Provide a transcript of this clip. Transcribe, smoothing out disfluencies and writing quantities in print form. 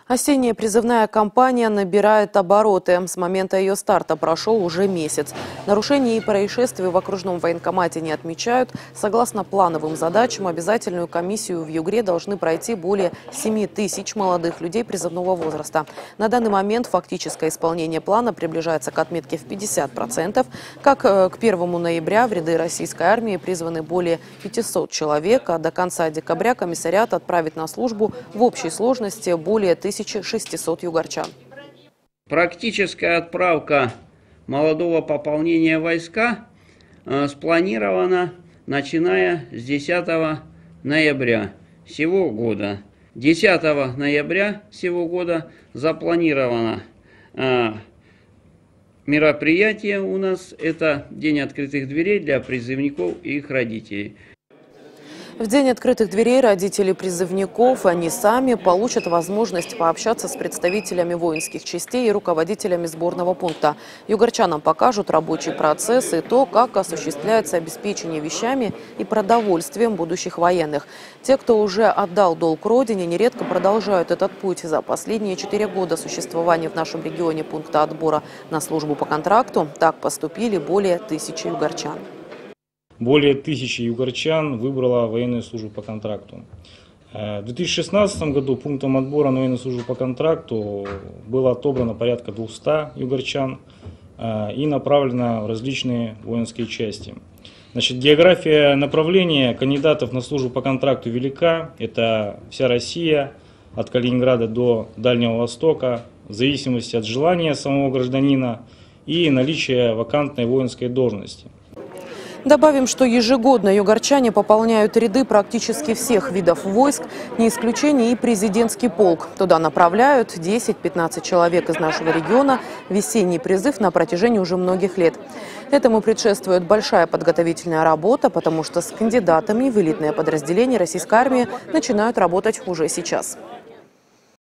Осенняя призывная кампания набирает обороты. С момента ее старта прошел уже месяц. Нарушений и происшествий в окружном военкомате не отмечают. Согласно плановым задачам, обязательную комиссию в Югре должны пройти более 7 тысяч молодых людей призывного возраста. На данный момент фактическое исполнение плана приближается к отметке в 50%. Как к 1 ноября в ряды российской армии призваны более 500 человек, а до конца декабря комиссариат отправит на службу в общей сложности более 1600 югорчан. Практическая отправка молодого пополнения войска спланирована, начиная с 10 ноября сего года. 10 ноября сего года запланировано мероприятие у нас. Это День открытых дверей для призывников и их родителей. В День открытых дверей родители призывников, они сами получат возможность пообщаться с представителями воинских частей и руководителями сборного пункта. Югорчанам покажут рабочий процесс и то, как осуществляется обеспечение вещами и продовольствием будущих военных. Те, кто уже отдал долг родине, нередко продолжают этот путь. За последние 4 года существования в нашем регионе пункта отбора на службу по контракту так поступили более 1000 югорчан. Более 1000 югорчан выбрало военную службу по контракту. В 2016 году пунктом отбора на военную службу по контракту было отобрано порядка 200 югорчан и направлено в различные воинские части. Значит, география направления кандидатов на службу по контракту велика. Это вся Россия, от Калининграда до Дальнего Востока, в зависимости от желания самого гражданина и наличия вакантной воинской должности. Добавим, что ежегодно югорчане пополняют ряды практически всех видов войск, не исключение и президентский полк. Туда направляют 10-15 человек из нашего региона, весенний призыв на протяжении уже многих лет. Этому предшествует большая подготовительная работа, потому что с кандидатами в элитное подразделение российской армии начинают работать уже сейчас.